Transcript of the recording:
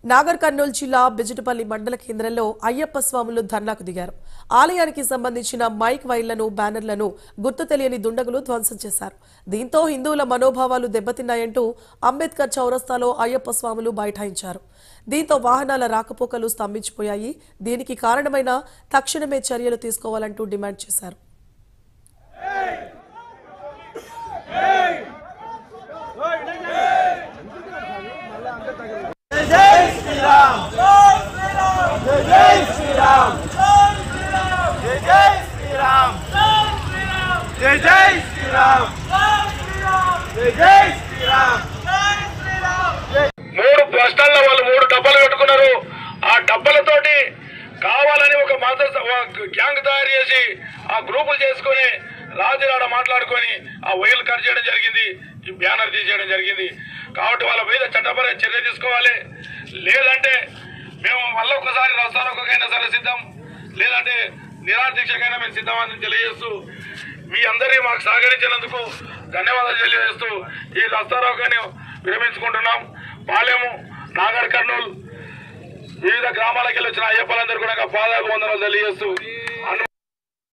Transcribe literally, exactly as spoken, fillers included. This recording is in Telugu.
నాగర్ కర్నూలు జిల్లా బిజిటపల్లి మండల కేంద్రంలో అయ్యప్ప స్వాములు ధర్నాకు దిగారు. ఆలయానికి సంబంధించిన మైక్ వైర్లను, బ్యానర్లను గుర్తు తెలియని దుండగులు ధ్వంసం చేశారు. దీంతో హిందువుల మనోభావాలు దెబ్బతిన్నాయంటూ అంబేద్కర్ చౌరస్తాలో అయ్యప్ప స్వాములు బైఠాయించారు. దీంతో వాహనాల రాకపోకలు స్తంభించిపోయాయి. దీనికి కారణమైన తక్షణమే చర్యలు తీసుకోవాలంటూ డిమాండ్ చేశారు. జై శ్రీరామ్ జై శ్రీరామ్ జై జై శ్రీరామ్ జై జై శ్రీరామ్ జై జై శ్రీరామ్. మూడు బస్టాల్లో వాళ్ళు మూడు డబ్బాలు పెట్టుకున్నారు. ఆ డబ్బాలతోటి కావాలని ఒక మత గ్యాంగ్ తయారు చేసి ఆ గ్రూపులు చేసుకుని రాజులాడ మాట్లాడుకొని ఆ వైర్లు కట్ చేయడం జరిగింది, ఈ బ్యానర్ తీసేయడం జరిగింది. కాబట్టి వాళ్ళ మీద చట్టపర చర్య తీసుకోవాలి. లేదంటే మేము మళ్ళీ ఒకసారి రస్తారోకైనా సరే సిద్ధం, లేదంటే నిరాదీక్షకైనా మేము సిద్ధమని తెలియజేస్తూ మీ అందరినీ మాకు సహకరించినందుకు ధన్యవాదాలు తెలియజేస్తూ ఈ రస్తారోకాన్ని విరమించుకుంటున్నాం. పాలెము, నాగర్ కర్నూలు వివిధ గ్రామాలకు వెళ్ళి వచ్చిన అయ్యప్పలందరూ కూడా పాదాభివందనాలు తెలియజేస్తూ